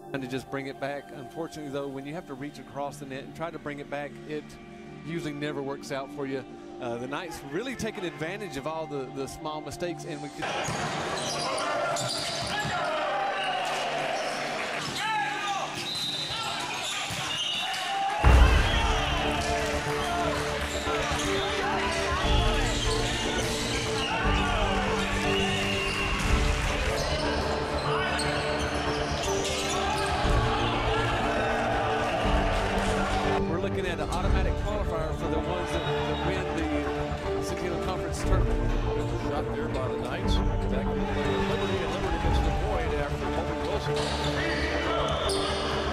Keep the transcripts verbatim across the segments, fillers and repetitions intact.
And to just bring it back. Unfortunately, though, when you have to reach across the net and try to bring it back, it usually never works out for you. Uh, the Knights really taking advantage of all the, the small mistakes, and we could. Looking at an automatic qualifier for the ones that, that win the Centennial Conference tournament. Shot there by the Knights. Back to Liberty, and Liberty gets the point after Colby Wilson.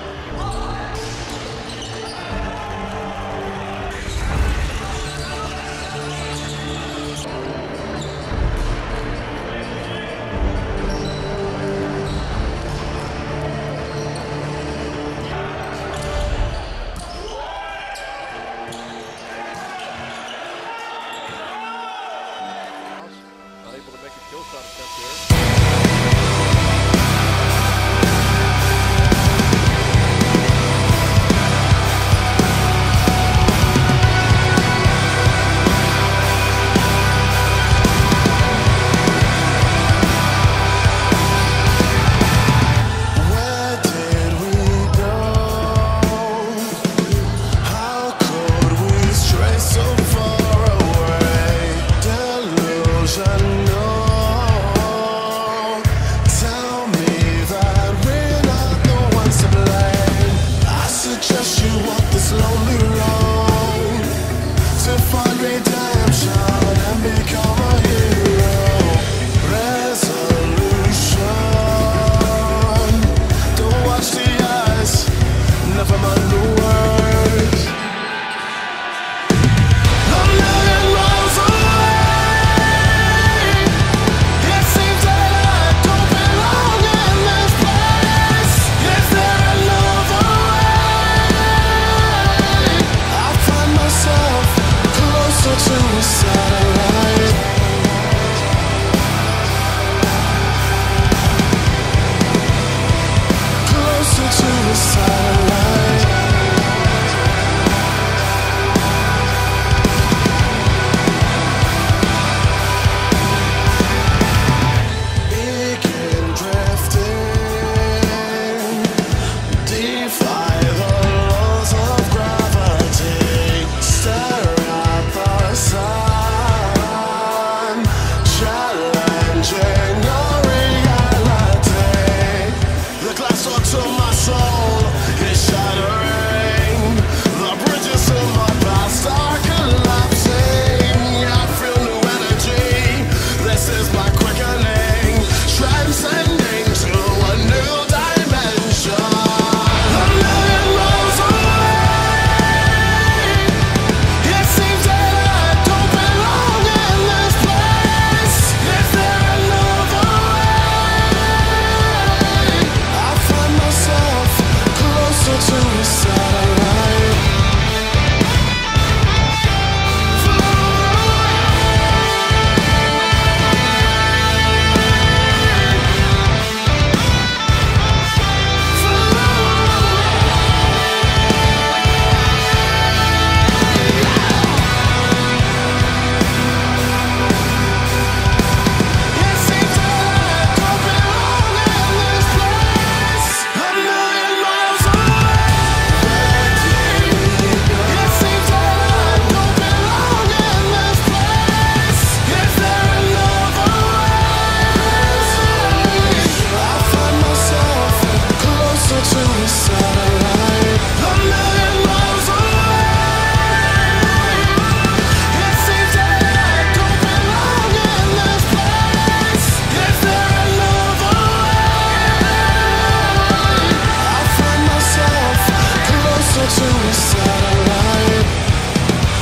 Kill shot attempt there.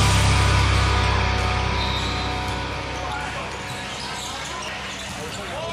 Thank you.